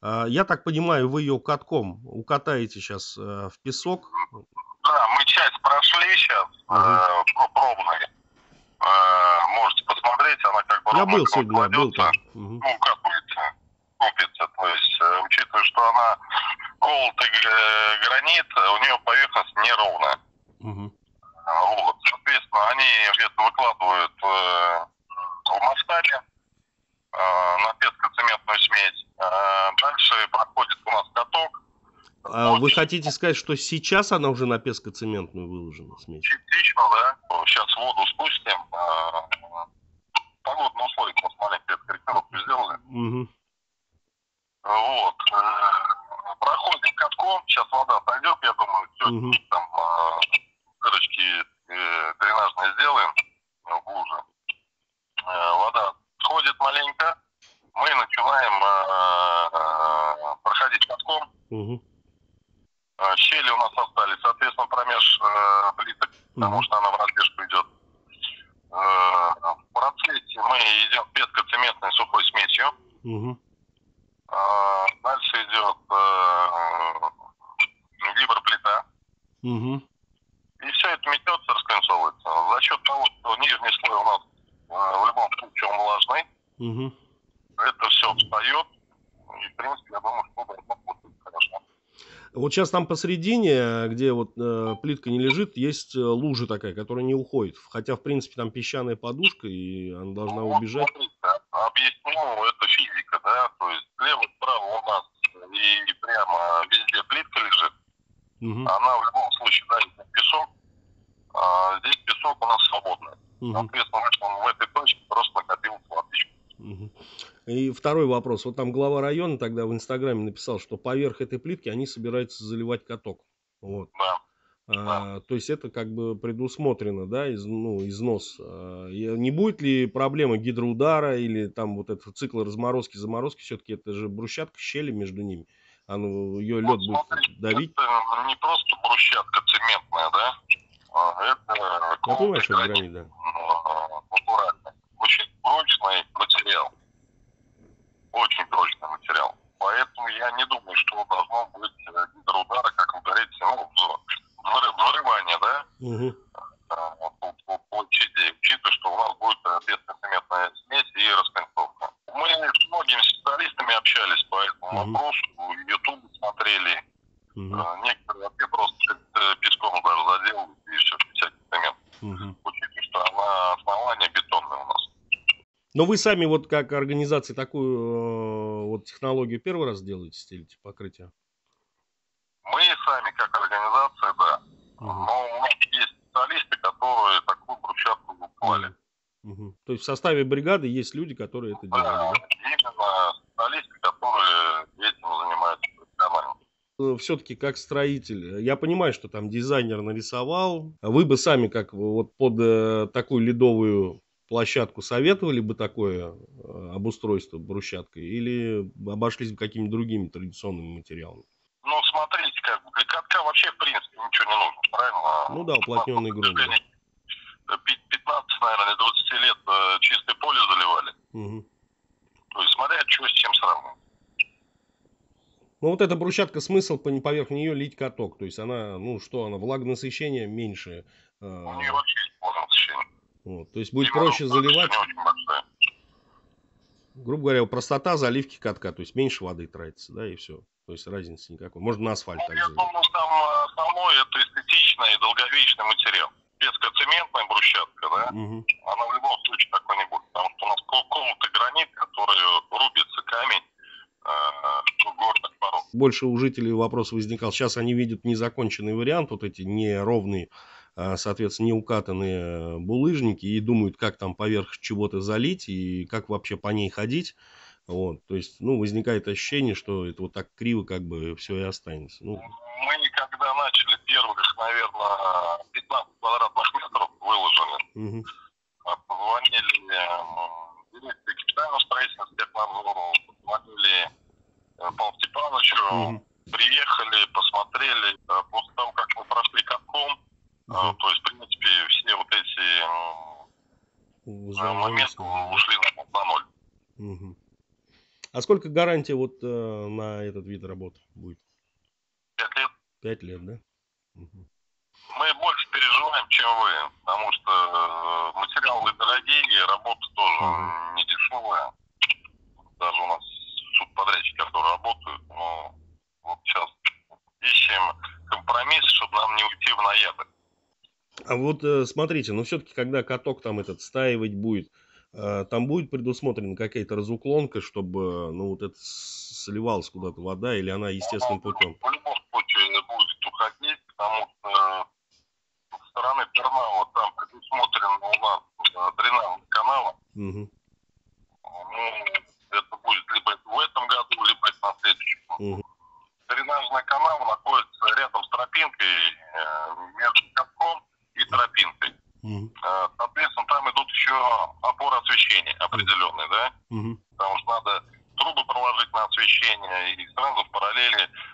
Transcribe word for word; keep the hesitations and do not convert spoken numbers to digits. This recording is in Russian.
А, я так понимаю, вы ее катком укатаете сейчас э, в песок? Да, мы часть прошли сейчас, Мгм. э, про- пробной. Э, можете посмотреть, она как бы Я ровно был сегодня, да, был кладется, там. Мгм. ну, капается, копится. То есть, э, учитывая, что она колотый г- гранит, у нее поверхность неровная. Мгм. А, Вот. Соответственно, они где-то выкладывают э, в масштабе э, на пескоцементную смесь. Э, дальше проходит у нас каток. А вы хотите сказать, что сейчас она уже на пескоцементную выложена смесь? Частично, да. Сейчас воду спустим. Э, погодные условия, мы маленькие корректировку сделали. Мгм. Вот. Э, проходим катком. Сейчас вода пойдет, я думаю, все Мгм. там э, дырочки э, дренажные сделаем в луже. Э, вода сходит маленько. Мы начинаем э, э, проходить катком. Мгм. Э, щели у нас остались, соответственно, промеж э, плиток, потому Мгм. что она в разбежку идет. Э, в процессе мы идем пескоцементной сухой смесью. Мгм. Э, дальше идет э, гиброплита. Мгм. И все это метется, расконцовывается. За счет того, что нижний слой у нас э, в любом случае он влажный, Мгм. это все встает. И, в принципе, я думаю, что должно быть хорошо. Вот сейчас там посередине, где вот э, плитка не лежит, есть э, лужа такая, которая не уходит. Хотя, в принципе, там песчаная подушка, и она должна Ну, вот убежать. смотрите, объясню, это физика, да, то есть слева-справа у нас и прямо везде плитка лежит, Мгм. она в любом случае давит на песок, а здесь песок у нас свободный. Мгм. Соответственно, он в этой точке просто накопил водичку. Мгм. И второй вопрос. Вот там глава района тогда в Инстаграме написал, что поверх этой плитки они собираются заливать каток. Вот. Да, да. А, то есть это как бы предусмотрено, да, из, ну, износ. А, и не будет ли проблемы гидроудара или там вот этого цикла разморозки, заморозки? Все-таки это же брусчатка, щели между ними. Оно, ее Вот лед будет смотрите, давить. это не просто брусчатка цементная, да, а это Я понимаю, колотый что это гранит, гранит, да. а, натуральный, очень прочный материал. Очень прочный материал. Поэтому я не думаю, что должно быть э, гидроудара, как вы говорите, ну, взрыв- взрывание, да, Мгм. а, вот по, по площади, учитывая, что у нас будет э, бесконцеmentная смесь и расконцовка. Мы с многими специалистами общались по этому Мгм. вопросу, YouTube смотрели, Мгм. э, некоторые вообще просто э, песком даже заделали, и все, всякий цемент. Мгм. Учитывая, что она основание бетонное у нас. Но вы сами вот как организация такую э, вот технологию первый раз делаете, стелите покрытие? Мы сами, как организация, да. Мгм. Но у нас есть специалисты, которые такую брусчатку клали. Мгм. Мгм. То есть в составе бригады есть люди, которые это делали, Да, да? именно специалисты, которые этим занимаются профессионально. Все-таки как строитель, я понимаю, что там дизайнер нарисовал. А вы бы сами как вот под э, такую ледовую площадку советовали бы такое э, обустройство брусчаткой или обошлись бы какими-то другими традиционными материалами? Ну, смотрите, как бы для катка вообще, в принципе, ничего не нужно, правильно? Ну да, У нас на уплотненный грунт, да. протяжении пятнадцать, наверное, двадцать лет э, чистое поле заливали. Мгм. То есть, смотря что с чем сравнивать. Ну вот эта брусчатка, смысл по- поверх нее лить каток. То есть она, ну что она, влагонасыщение меньше. У нее э, вообще есть полное насыщение. вот. То есть будет Именно проще заливать, насыщение очень большое. грубо говоря, простота заливки катка. То есть меньше воды тратится, да, и все. То есть разницы никакой. Можно на асфальт Ну, так я заливать. думаю, там э, основной это эстетичный и долговечный материал. Пескоцементная брусчатка, да, Мгм. она в любом случае такой не будет. Потому что у нас кол- колотый гранит, который рубится камень э, до горных пород. Больше у жителей вопрос возникал. Сейчас они видят незаконченный вариант, вот эти неровные, а, соответственно, неукатанные э, булыжники, и думают, как там поверх чего-то залить и как вообще по ней ходить. Вот, то есть, ну, возникает ощущение, что это вот так криво как бы все и останется. Ну, Мы когда начали первых, наверное, пятнадцать квадратных метров выложили, мгм, а, позвонили э, дирекции капитального строительства, спецнадзору, позвонили э, Павлу мгм, Степановичу, приехали, посмотрели. Э, После того, как мы прошли катком, э, мгм. то есть, в принципе, все вот эти э, Зам- моменты замысловые, да. ушли на, на ноль. Мгм. А сколько гарантия вот э, на этот вид работы будет? Пять лет. Пять лет, да? Мгм. Мы больше переживаем, чем вы, потому что э, материалы дорогие, работа тоже Мгм. не дешевая. Даже у нас субподрядчики, которые работают, но вот сейчас ищем компромисс, чтобы нам не уйти в ноябрь. А вот э, смотрите, ну все-таки, когда каток там этот стаивать будет, э, там будет предусмотрена какая-то разуклонка, чтобы, ну, вот это с- сливалась куда-то вода, или она естественным путем? В любом случае будет уходить, потому что со стороны Пернава там предусмотрен у нас э, дренажный канал. Мгм. Ну, это будет либо в этом году, либо это на следующем. Мгм. Дренажный канал находится рядом с тропинкой, э, между катком и тропинкой. Мгм. Э, соответственно, там идут еще опоры освещения определенные, да? Мгм. Потому что надо трубы проложить на освещение и сразу в параллели